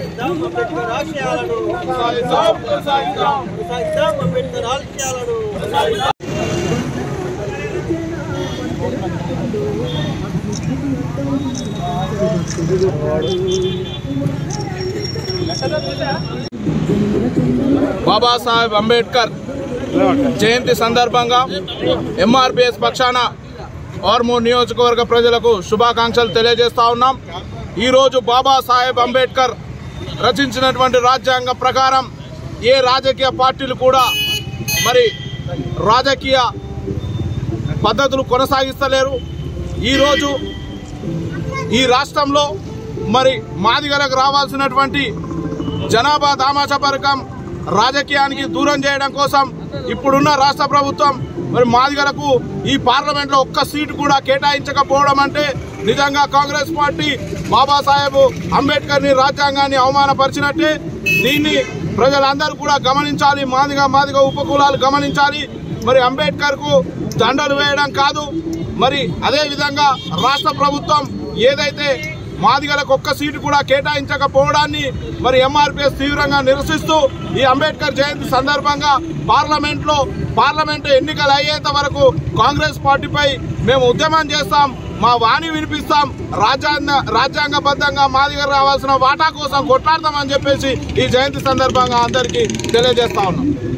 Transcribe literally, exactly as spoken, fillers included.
బాబాసాహెబ్ అంబేద్కర్ జయంతి సందర్భంగా ఎంఆర్పిఎస్ పక్షాన ఆర్మూర్ నియోజకవర్గ ప్రజలకు శుభాకాంక్షలు తెలియజేస్తా ఉన్నాం। ఈరోజు బాబాసాహెబ్ అంబేద్కర్ రచించినటువంటి రాజ్యాంగం ప్రకారం ఏ రాజకీయ పార్టీలు కూడా మరి రాజకీయ పద్ధతులు కొనసాగిస్తలేరు। ఈరోజు ఈ రాష్ట్రంలో మరి మాదిగలకు రావాల్సినటువంటి జనాభా దామాషపరకం రాజకీయానికి దూరం చేయడం కోసం ఇప్పుడున్న రాష్ట్ర ప్రభుత్వం మరి మాదిగలకు ఈ పార్లమెంట్లో ఒక్క సీటు కూడా కేటాయించకపోవడం అంటే నిజంగా కాంగ్రెస్ పార్టీ బాబాసాహెబ్ అంబేద్కర్ని రాజ్యాంగాన్ని అవమానపరిచినట్టే। దీన్ని ప్రజలందరూ కూడా గమనించాలి, మాదిగ మాదిగ ఉపకులాలు గమనించాలి। మరి అంబేద్కర్కు దండలు వేయడం కాదు, మరి అదేవిధంగా రాష్ట్ర ప్రభుత్వం ఏదైతే మాదిగలకు ఒక్క సీటు కూడా కేటాయించకపోవడాన్ని మరి ఎంఆర్పిఎస్ తీవ్రంగా నిరసిస్తూ ఈ అంబేద్కర్ జయంతి సందర్భంగా పార్లమెంట్లో పార్లమెంటు ఎన్నికలు అయ్యేంత వరకు కాంగ్రెస్ పార్టీపై మేము ఉద్యమం చేస్తాం, మా వాణి వినిపిస్తాం, రాజ్యాంగ రాజ్యాంగబద్ధంగా మాదిగ రావాల్సిన వాటా కోసం కొట్లాడతామని చెప్పేసి ఈ జయంతి సందర్భంగా అందరికీ తెలియజేస్తా ఉన్నాం।